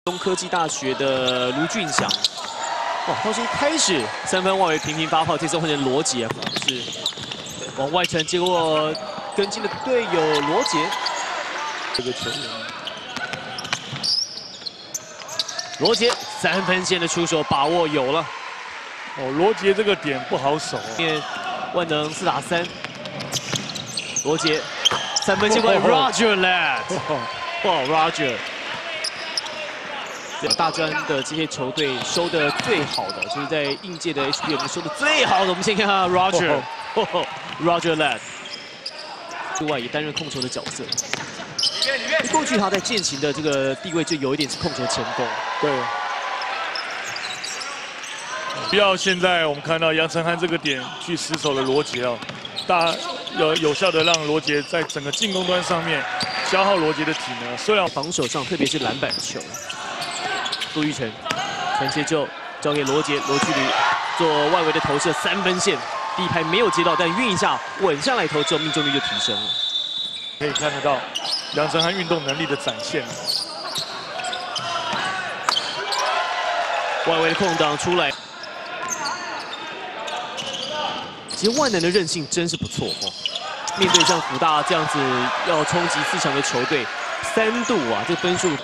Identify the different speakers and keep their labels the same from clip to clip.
Speaker 1: 中科技大学的卢俊祥，哇，他是一开始三分外围频频发炮，这次换成罗杰，是往外传，结果跟进的队友罗杰，这个球员，罗杰3分线的出手把握有了。
Speaker 2: 哦，罗杰这个点不好守。
Speaker 1: 面万能4打3，罗杰3分线过来 ，Roger lad， 哇 Roger。 大专的这些球队收的最好的，就是在应届的 HB 我们收的最好的。我们先看看 Roger，Roger lad， 之外也担任控球的角色。过去他在践行的这个地位就有一点是控球前锋。
Speaker 2: 对。不要现在我们看到杨承翰这个点去死守了罗杰哦，有效的让罗杰在整个进攻端上面消耗罗杰的体能。虽然
Speaker 1: 防守上，特别是篮板球。 杜玉成传切就交给罗杰，罗距离做外围的投射3分线，第一拍没有接到，但运一下稳下来投之后，命中率就提升了。
Speaker 2: 可以看得到杨承翰运动能力的展现。
Speaker 1: 外围的空档出来，其实万能的韧性真是不错哦。面对像福大这样子要冲击4强的球队，3度啊，这分数。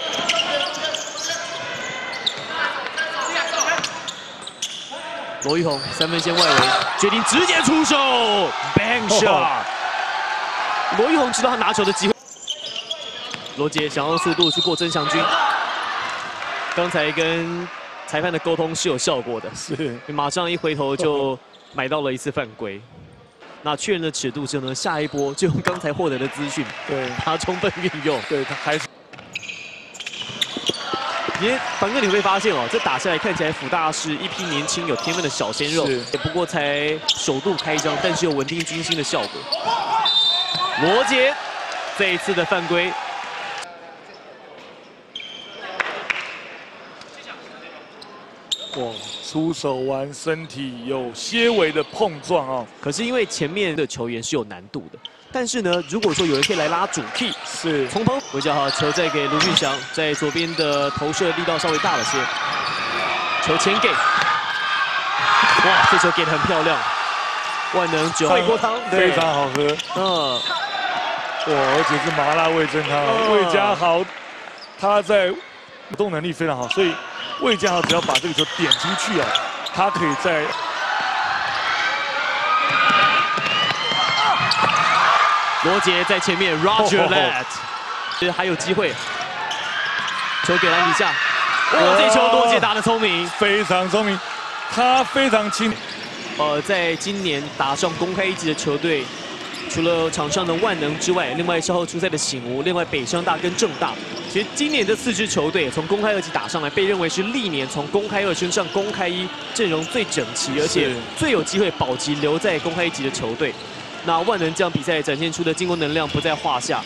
Speaker 1: 罗玉宏3分线外围，决定直接出手 ，bang shot。罗玉宏知道他拿球的机会，罗杰想用速度去过曾祥军，刚才跟裁判的沟通是有效果的，
Speaker 2: 是
Speaker 1: 马上一回头就买到了一次犯规。那确认了尺度之后呢，下一波就用刚才获得的资讯，
Speaker 2: 对
Speaker 1: 他充分运用，
Speaker 2: 对他还是。
Speaker 1: 凡哥，你会发现哦，这打下来看起来辅大是一批年轻有天分的小鲜肉，也不过才首度开张，但是有稳定军心的效果。罗杰这一次的犯规，
Speaker 2: 哇，出手完身体有些微的碰撞哦。
Speaker 1: 可是因为前面的球员是有难度的。 但是呢，如果说有人可以来拉主 key，
Speaker 2: 是
Speaker 1: 从旁比较好，球再给卢俊祥，在左边的投射力道稍微大了些，球前给，哇，这球给得很漂亮，万能9号锅汤，
Speaker 2: 非常好喝，哇，而且是麻辣味噌汤，魏家豪他在运动能力非常好，所以魏家豪只要把这个球点出去啊，他可以在。
Speaker 1: 罗杰在前面 ，Roger lad， 其实还有机会，球给篮底下，哇，这球罗杰打得聪明，
Speaker 2: 非常聪明，他非常轻。
Speaker 1: 在今年打上公开1级的球队，除了场上的万能之外，另外稍后出赛的醒吾，另外北商大跟政大，其实今年这4支球队从公开2级打上来，被认为是历年从公开2升上公开1阵容最整齐，而且最有机会保级留在公开1级的球队。 那万能这样比赛展现出的进攻能量不在话下。